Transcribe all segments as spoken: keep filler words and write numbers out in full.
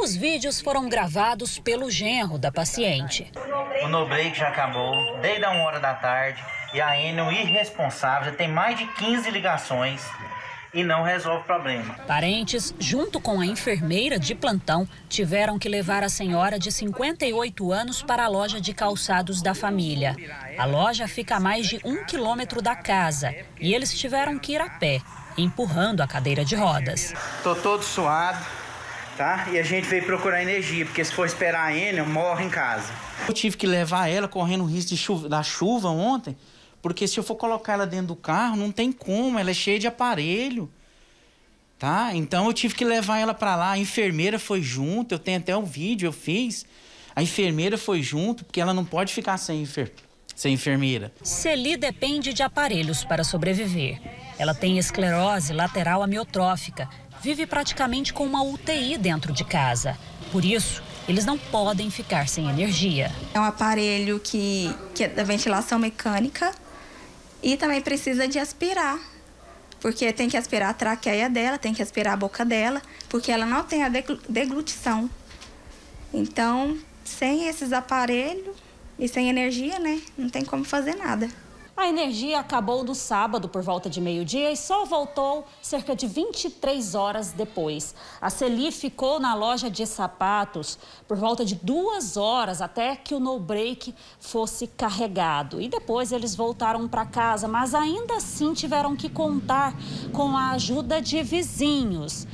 Os vídeos foram gravados pelo genro da paciente. O no-break já acabou, desde a uma hora da tarde, e a Enel irresponsável, já tem mais de quinze ligações e não resolve o problema. Parentes, junto com a enfermeira de plantão, tiveram que levar a senhora de cinquenta e oito anos para a loja de calçados da família. A loja fica a mais de um quilômetro da casa e eles tiveram que ir a pé, empurrando a cadeira de rodas. Tô todo suado, tá? E a gente veio procurar energia, porque se for esperar a Enel, morre em casa. Eu tive que levar ela correndo o risco de chuva, da chuva ontem, porque se eu for colocar ela dentro do carro, não tem como, ela é cheia de aparelho, tá? Então eu tive que levar ela para lá, a enfermeira foi junto, eu tenho até um vídeo, eu fiz, a enfermeira foi junto, porque ela não pode ficar sem, enfer... sem enfermeira. Celi depende de aparelhos para sobreviver. Ela tem esclerose lateral amiotrófica, vive praticamente com uma U T I dentro de casa. Por isso, eles não podem ficar sem energia. É um aparelho que, que é da ventilação mecânica e também precisa de aspirar, porque tem que aspirar a traqueia dela, tem que aspirar a boca dela, porque ela não tem a deglutição. Então, sem esses aparelhos e sem energia, né, não tem como fazer nada. A energia acabou no sábado por volta de meio-dia e só voltou cerca de vinte e três horas depois. A Celi ficou na loja de sapatos por volta de duas horas até que o no-break fosse carregado. E depois eles voltaram para casa, mas ainda assim tiveram que contar com a ajuda de vizinhos.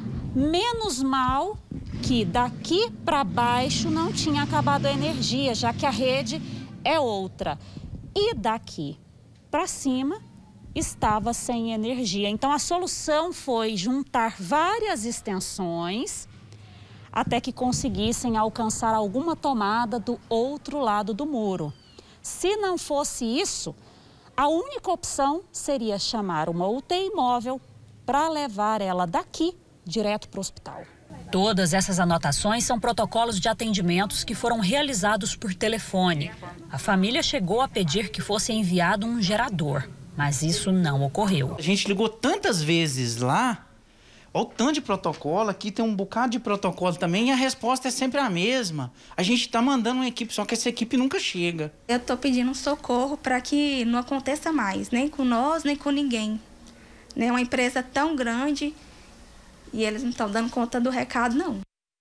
Menos mal que daqui para baixo não tinha acabado a energia, já que a rede é outra. E daqui para cima estava sem energia. Então a solução foi juntar várias extensões até que conseguissem alcançar alguma tomada do outro lado do muro. Se não fosse isso, a única opção seria chamar uma U T I móvel para levar ela daqui direto para o hospital. Todas essas anotações são protocolos de atendimentos que foram realizados por telefone. A família chegou a pedir que fosse enviado um gerador, mas isso não ocorreu. A gente ligou tantas vezes lá, olha o tanto de protocolo, aqui tem um bocado de protocolo também, e a resposta é sempre a mesma. A gente está mandando uma equipe, só que essa equipe nunca chega. Eu estou pedindo um socorro para que não aconteça mais, nem com nós, nem com ninguém. É uma empresa tão grande e eles não estão dando conta do recado, não.